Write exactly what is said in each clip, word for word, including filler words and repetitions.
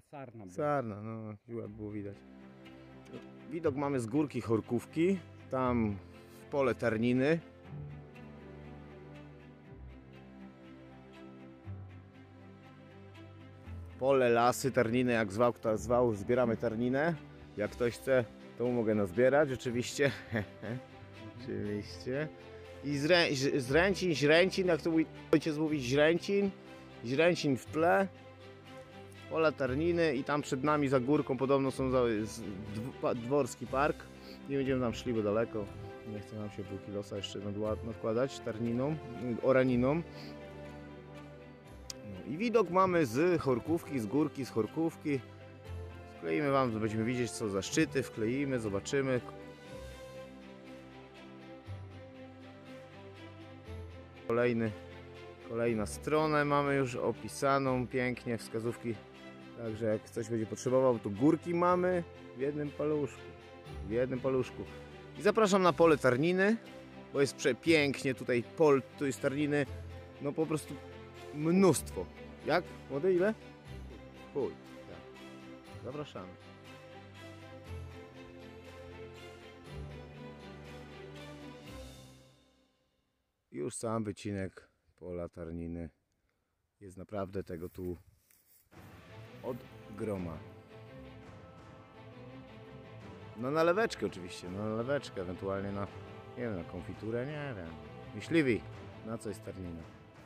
Sarna. Sarna, no, łeb było widać. Widok mamy z górki Chorkówki, tam w pole Tarniny. Pole, lasy, Tarniny, jak zwał kto zwał, zbieramy Tarninę. Jak ktoś chce, to mogę nazbierać, oczywiście. Oczywiście. I zrę, zręcin, źręcin, jak to mój ojciec mówi, źręcin. Źręcin w tle. Pola Tarniny i tam przed nami za górką podobno są dworski park. Nie będziemy tam szli, bo daleko. Nie chce nam się pół kilosa jeszcze nadkładać Tarniną, oraniną. No i widok mamy z Chorkówki, z górki, z Chorkówki. Wkleimy wam, będziemy widzieć co za szczyty, wkleimy, zobaczymy. Kolejny, kolejna stronę mamy już opisaną pięknie, wskazówki. Także jak ktoś będzie potrzebował, to górki mamy w jednym paluszku. W jednym paluszku. I zapraszam na pole Tarniny, bo jest przepięknie tutaj pol, tu jest Tarniny, no po prostu mnóstwo. Jak? Młody, ile? Chuj. Tak. Zapraszamy. Już sam wycinek pola Tarniny. Jest naprawdę tego tu od groma. No na leweczkę oczywiście, no na leweczkę, ewentualnie na, nie wiem, na konfiturę, nie wiem. Myśliwi, na co jest Tarnina?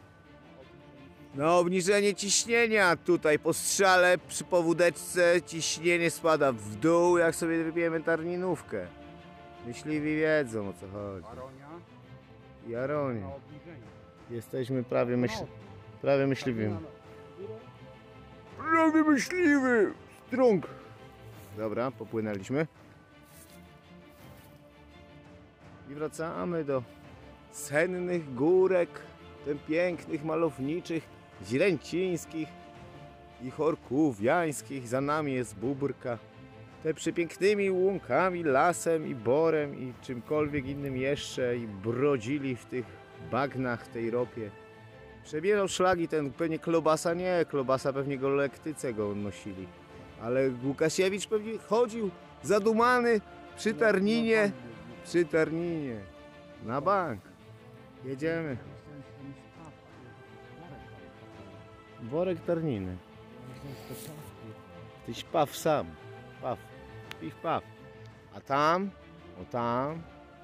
No obniżenie ciśnienia tutaj po strzale przy powódeczce ciśnienie spada w dół, jak sobie wypijemy Tarninówkę. Myśliwi wiedzą o co chodzi. Aronia. I Aronia. Na obniżenie. Jesteśmy prawie, myśl... prawie myśliwym. Górą. Prawie myśliwy! Strąg! Dobra, popłynęliśmy. I wracamy do sennych górek, tym pięknych, malowniczych, źręcińskich i chorkówiańskich. Za nami jest Bóbrka. Te przepięknymi łąkami, lasem i borem i czymkolwiek innym jeszcze i brodzili w tych bagnach, tej ropie. Przebierał szlagi ten pewnie Klobasa, nie, Klobasa pewnie go lektyce go nosili. Ale Łukasiewicz pewnie chodził zadumany przy Tarninie, przy Tarninie, na bank. Jedziemy. Worek Tarniny. Tyś paw sam, paw, piw paw. A tam, o tam,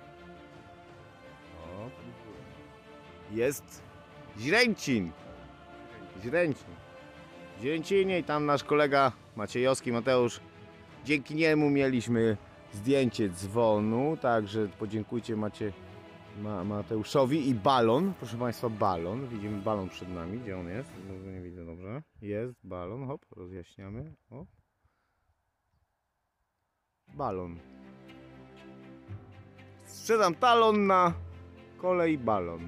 o, jest Źręcin. Źręcin. W Źręcinie i tam nasz kolega Maciejowski, Mateusz. Dzięki niemu mieliśmy zdjęcie dzwonu, także podziękujcie Macie, Ma, Mateuszowi i balon. Proszę Państwa, balon. Widzimy balon przed nami. Gdzie on jest? Może nie widzę dobrze. Jest balon, hop, rozjaśniamy. O. Balon. Sprzedam talon na kolej balon.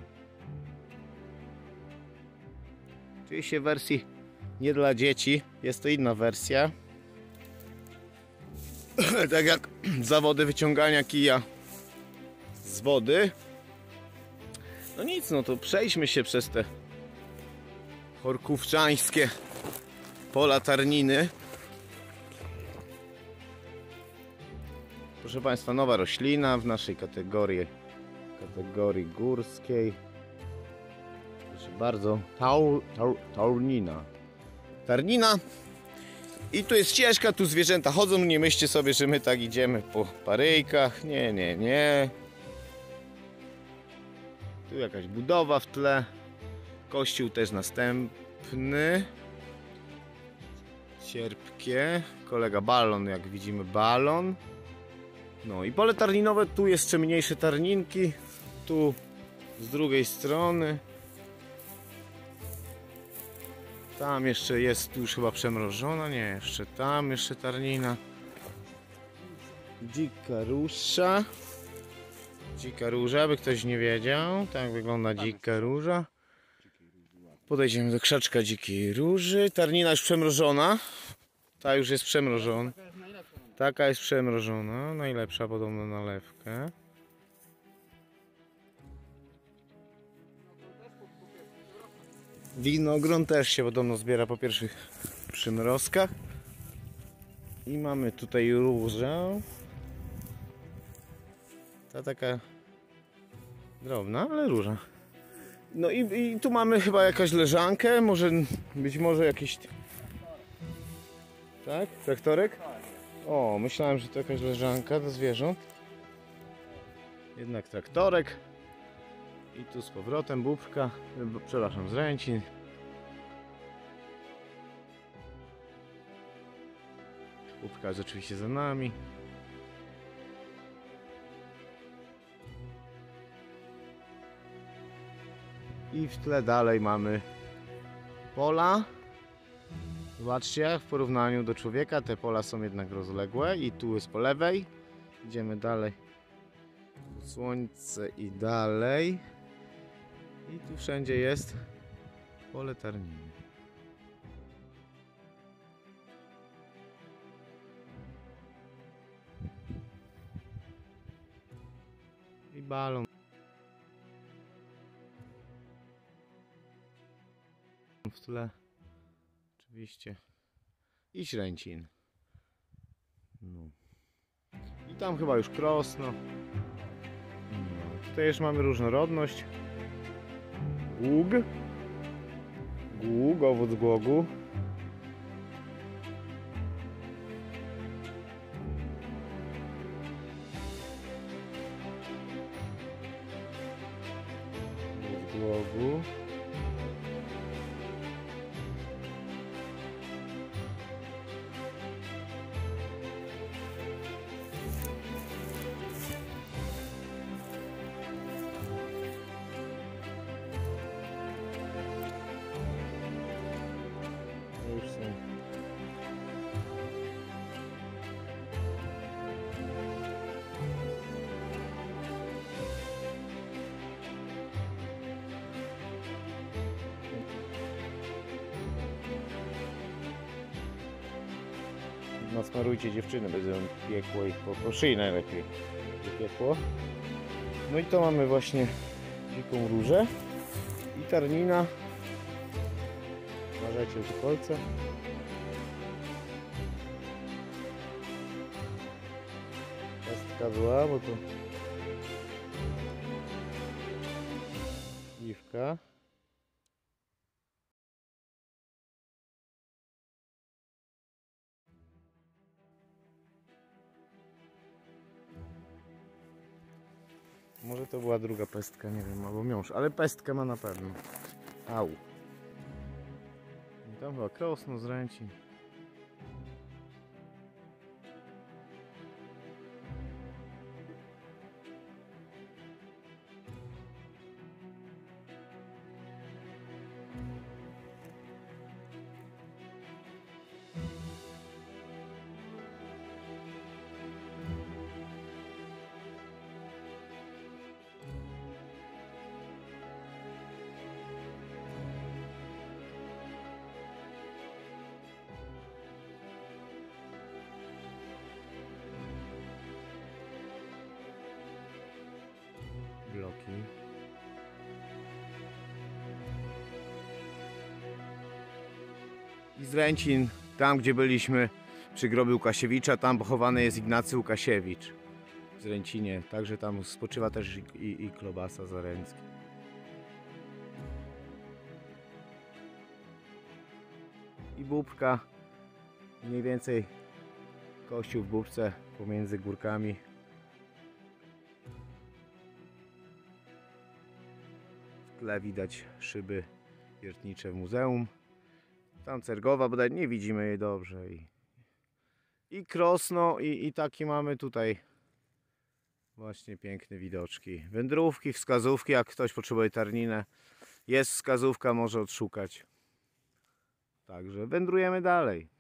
Oczywiście w wersji nie dla dzieci, jest to inna wersja. Tak jak zawody wyciągania kija z wody. No nic, no to przejdźmy się przez te chorkówczańskie pola Tarniny. Proszę Państwa, nowa roślina w naszej kategorii kategorii górskiej. Proszę bardzo, taur, taur, taurnina. Tarnina. I tu jest ścieżka, tu zwierzęta chodzą, nie myślcie sobie, że my tak idziemy po paryjkach. Nie, nie, nie. Tu jakaś budowa w tle. Kościół też następny. Cierpkie. Kolega balon, jak widzimy balon. No i pole tarninowe, tu jeszcze mniejsze tarninki. Tu z drugiej strony. Tam jeszcze jest, tu już chyba przemrożona, nie, jeszcze tam, jeszcze Tarnina. Dzika róża. Dzika róża, by ktoś nie wiedział. Tak wygląda dzika róża. Podejdziemy do krzaczka dzikiej róży. Tarnina już przemrożona. Ta już jest przemrożona. Taka jest przemrożona. Najlepsza podobno nalewkę. Winogron też się podobno zbiera po pierwszych przymrozkach. I mamy tutaj różę. Ta taka drobna, ale róża. No i, i tu mamy chyba jakaś leżankę, może być może jakiś... Tak? Traktorek? O, myślałem, że to jakaś leżanka do zwierząt. Jednak traktorek. I tu z powrotem bubka, przepraszam, zręcin. Bubka jest oczywiście za nami. I w tle dalej mamy pola. Zobaczcie, w porównaniu do człowieka te pola są jednak rozległe i tu jest po lewej. Idziemy dalej. Słońce i dalej. I tu wszędzie jest pole tarniny. I balon. W tle oczywiście i śręcin. No. I tam chyba już krosno. No. Tutaj już mamy różnorodność. Głóg. Głóg, owoc głogu. Owoc głogu. Już są. Nasmarujcie dziewczyny, będą piekło ich po, po szyi najlepiej. Piekło. No i to mamy właśnie dziką różę i tarnina. Uważajcie do kolce. Pestka była, bo to dziwka. Może to była druga pestka, nie wiem, albo miąższ, ale pestkę ma na pewno. Au. I tam chyba krosno, zręcin. Bloki. I zręcin, tam gdzie byliśmy przy grobie Łukasiewicza, tam pochowany jest Ignacy Łukasiewicz w Zręcinie, także tam spoczywa też i, i, i Klobasa Zaręcki. I Bóbka, mniej więcej kościół w Bóbce pomiędzy górkami. W tle widać szyby wiertnicze w muzeum. Tam Cergowa, bodaj nie widzimy jej dobrze. I, i Krosno i, i takie mamy tutaj właśnie piękne widoczki. Wędrówki, wskazówki, jak ktoś potrzebuje tarninę. Jest wskazówka, może odszukać. Także wędrujemy dalej.